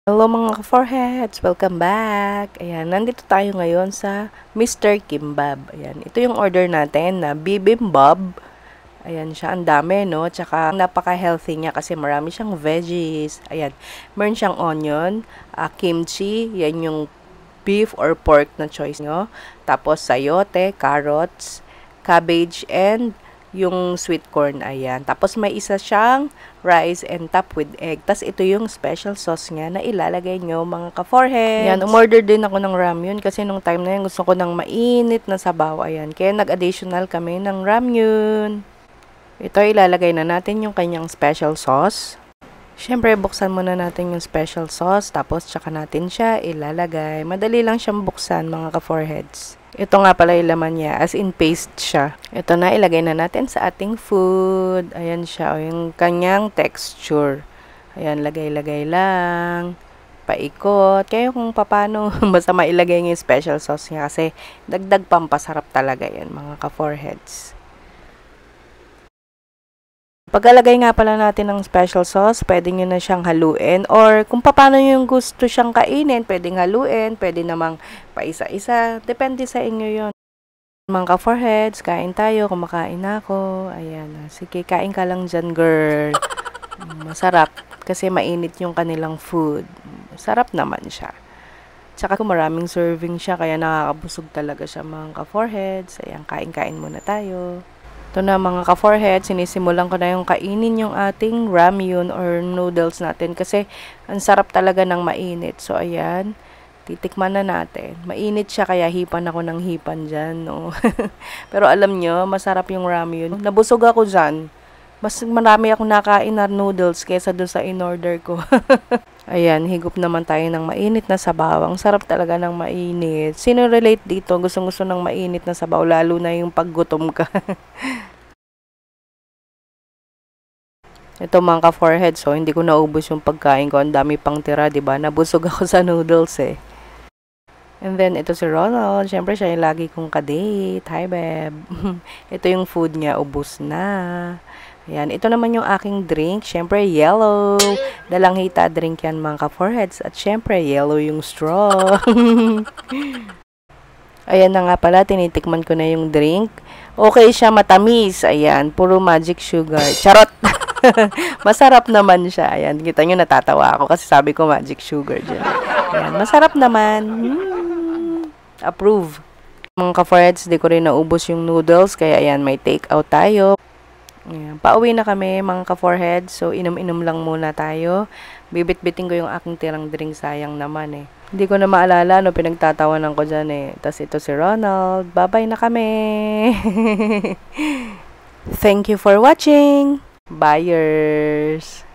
Hello mga ka-foreheads! Welcome back! Ayan, nandito tayo ngayon sa Mr. Kimbab. Ayan, ito yung order natin na bibimbap. Ayan siya, ang dami, no? Tsaka napaka-healthy niya kasi marami siyang veggies. Ayan, meron siyang onion, kimchi, yan yung beef or pork na choice nyo. Tapos sayote, carrots, cabbage, and yung sweet corn, ayan. Tapos may isa siyang rice and top with egg. Tapos ito yung special sauce niya na ilalagay nyo mga ka-foreheads. Ayan, umorder din ako ng ramyun kasi nung time na yun gusto ko ng mainit na sabaw, ayan. Kaya nag-additional kami ng ramyun. Ito ilalagay na natin yung kanyang special sauce. Siyempre, buksan muna natin yung special sauce, tapos tsaka natin siya ilalagay. Madali lang siyang buksan mga ka-foreheads. Ito nga pala yung laman niya, as in paste siya. Ito na, ilagay na natin sa ating food. Ayan siya, yung kanyang texture. Ayan, lagay-lagay lang. Paikot. Kaya kung paano, basta mailagay yung special sauce niya kasi dagdag pampasarap talaga yan mga ka-foreheads. Pagkalagay nga pala natin ng special sauce, pwede nyo na siyang haluin. Or kung paano yung gusto siyang kainin, pwedeng haluin, pwede namang paisa-isa. Depende sa inyo yon. Mga ka-foreheads, kain tayo, kumakain na ako. Ayan, sige, kain ka lang dyan, girl. Masarap, kasi mainit yung kanilang food. Sarap naman siya. Tsaka kung maraming serving siya, kaya nakakabusog talaga siya mga ka-foreheads. Ayan, kain-kain muna tayo. Ito na mga ka-forehead, sinisimulan ko na yung kainin yung ating ramyun or noodles natin kasi ang sarap talaga ng mainit. So, ayan, titikman na natin. Mainit siya kaya hipan ako ng hipan dyan, no? Pero alam nyo, masarap yung ramyun. Nabusog ako dyan. Mas marami akong nakain na noodles kaysa doon sa in-order ko. Ayan, higop naman tayo ng mainit na sabaw. Ang sarap talaga ng mainit. Sino relate dito? Gustong-gusto ng mainit na sabaw, lalo na yung paggutom ka. Ito mga ka-forehead, so hindi ko naubos yung pagkain ko. Ang dami pang tira, diba? Nabusog ako sa noodles eh. And then, ito si Ronald. Siyempre, siya yung lagi kong kadate. Hi, babe. Ito yung food niya. Ubus na. Ayan. Ito naman yung aking drink. Siyempre, yellow. Dalanghita drink yan, mga ka-foreheads. At siyempre, yellow yung straw. Ayan na nga pala. Tinitikman ko na yung drink. Okay siya, matamis. Ayan. Puro magic sugar. Charot! Masarap naman siya. Ayan. Kita nyo, natatawa ako kasi sabi ko magic sugar dyan. Ayan. Masarap naman. Approve. Mga ka-foreheads, di ko rin naubos yung noodles. Kaya ayan, may take out tayo. Ayan, pauwi na kami mga ka-foreheads. So, inom-inom lang muna tayo. Bibit-biting ko yung aking tirang drink. Sayang naman eh. Hindi ko na maalala, no, pinagtatawanan ko dyan eh. Tapos ito si Ronald. Bye-bye na kami. Thank you for watching. Buyers.